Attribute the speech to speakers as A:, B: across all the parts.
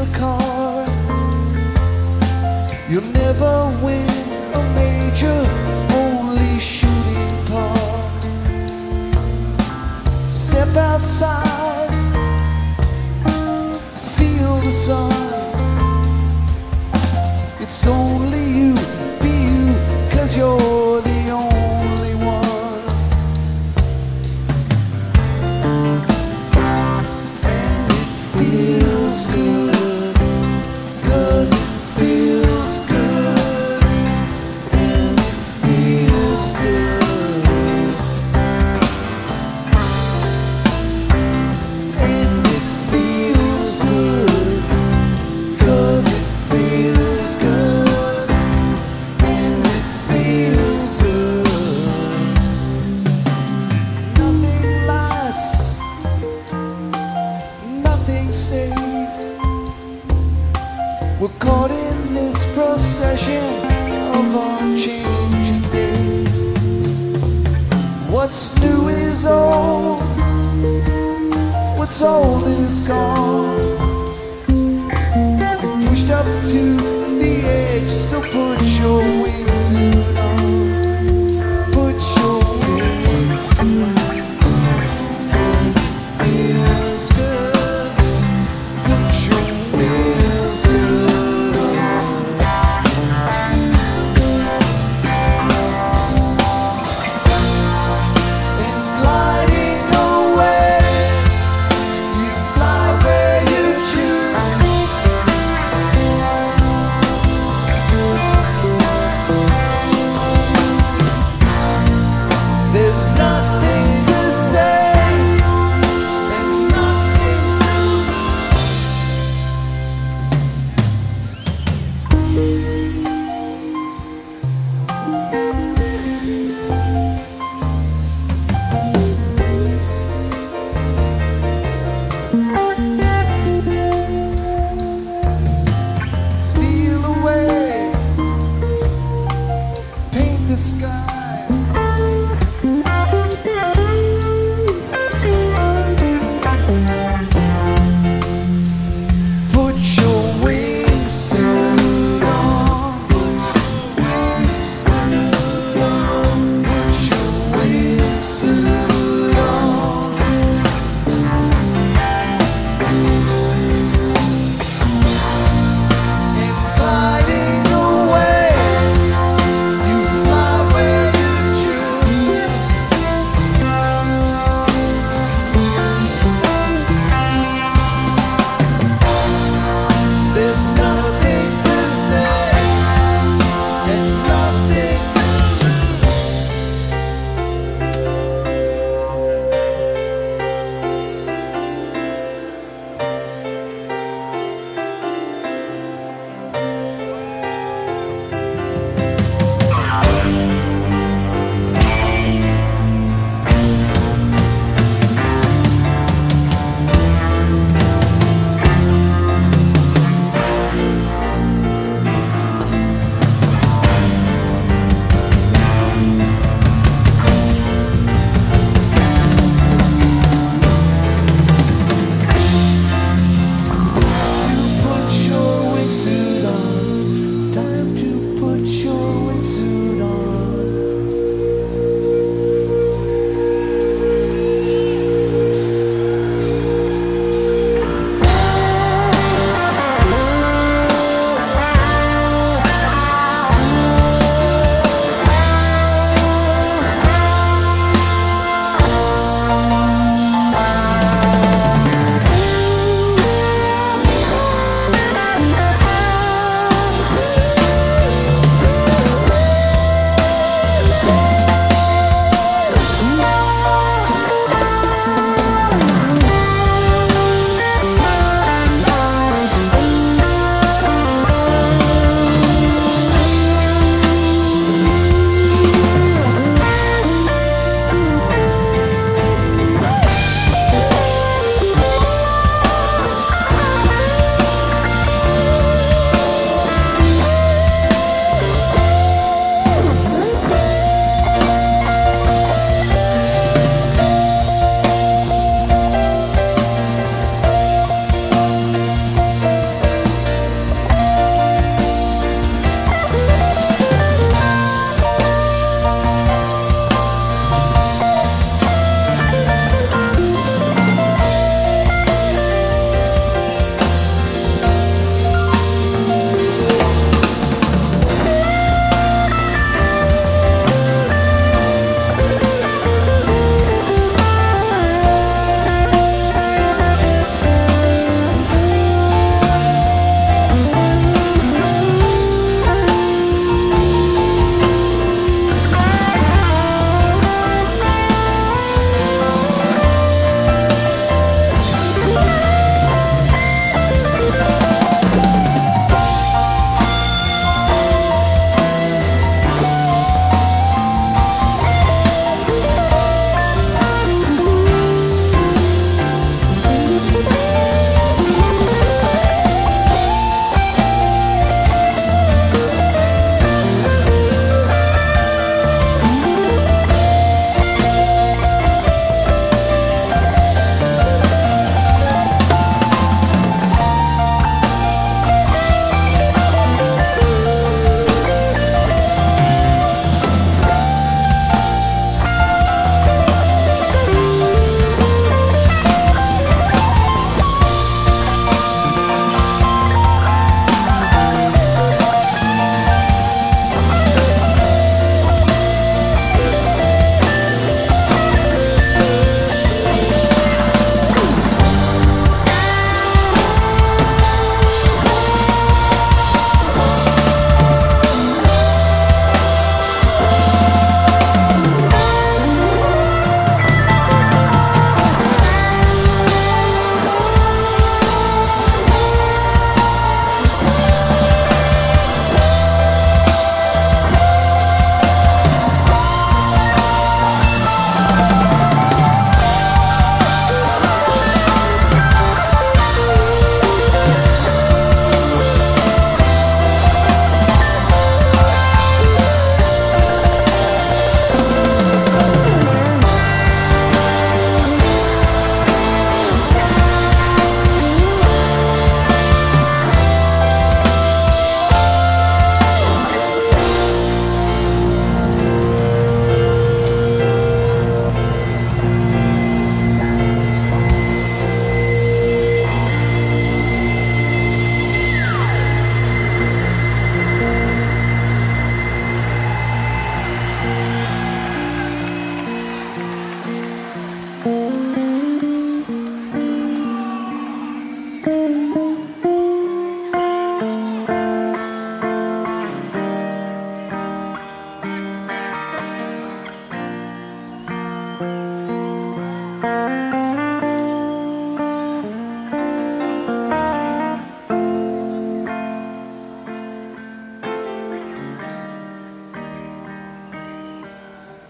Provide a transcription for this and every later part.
A: car. You'll never win a major, only shooting par. Step outside, feel the sun. It's only you, be you, 'cause you're the only one. And it feels good, 'cause it feels good. And it feels good. And it feels good, 'cause it feels good. And it feels good. Nothing lasts, nothing stays. We're caught in this procession of unchanging days. What's new is old, what's old is gone. Pushed up to the edge, so put your wingsuit on. Put your wingsuit on, 'cause it feels good. Put your wingsuit on. And gliding away, you fly where you choose.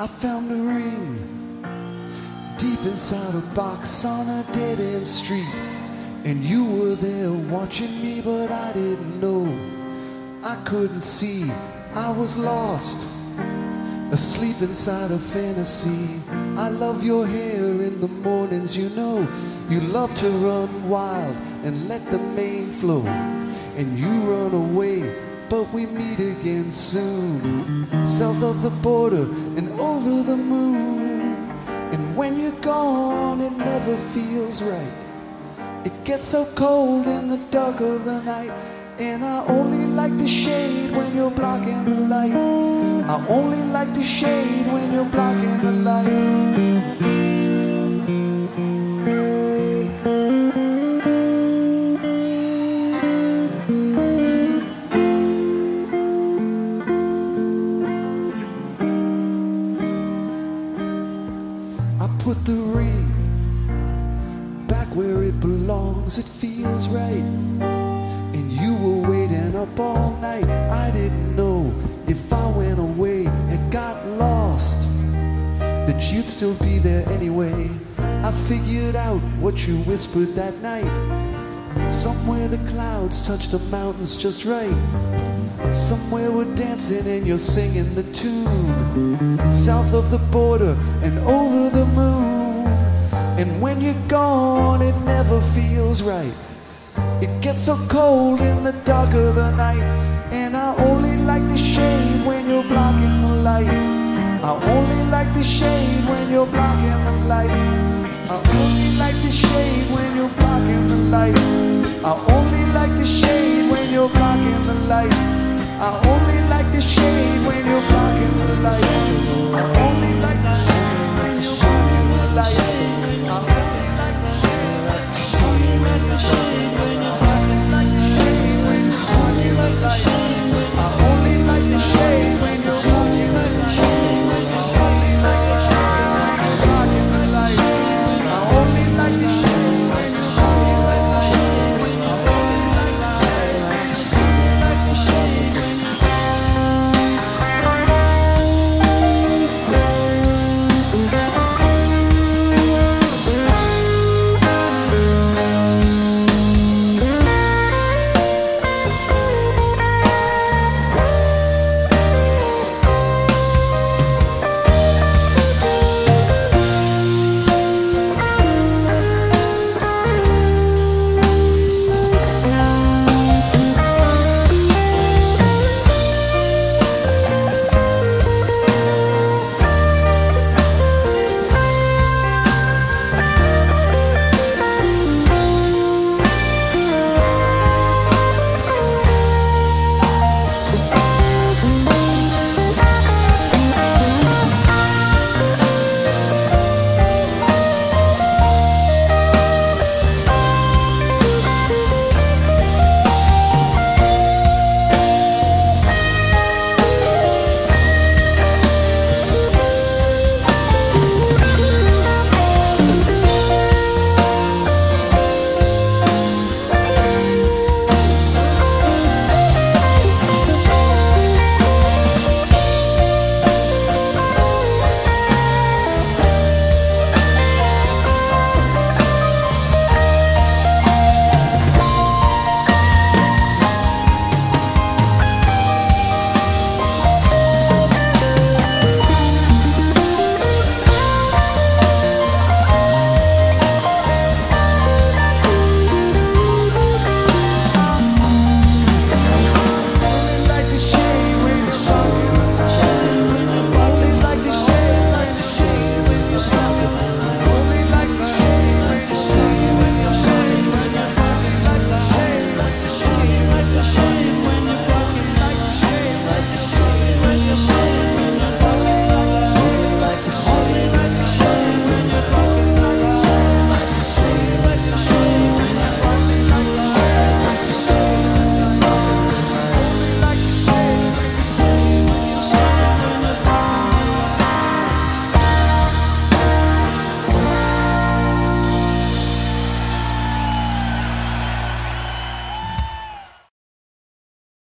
A: I found a ring deep inside a box on a dead-end street, and you were there watching me, but I didn't know. I couldn't see, I was lost, asleep inside a fantasy. I love your hair in the mornings, you know. You love to run wild and let the mane flow, and you run away, but we meet again soon, south of the border and over the moon. And when you're gone, it never feels right. It gets so cold in the dark of the night, and I only like the shade when you're blocking the light. I only like the shade when you're blocking the light. Put the ring back where it belongs, it feels right. And you were waiting up all night. I didn't know if I went away and got lost that you'd still be there anyway. I figured out what you whispered that night. Somewhere the clouds touch the mountains just right. Somewhere we're dancing and you're singing the tune, south of the border and over the moon. And when you're gone, it never feels right. It gets so cold in the dark of the night, and I only like the shade when you're blocking the light. I only like the shade when you're blocking the light. I only like the shade when you're blocking the light. I only like the shade when you're blocking the light. I only like the shade when you're blocking the light.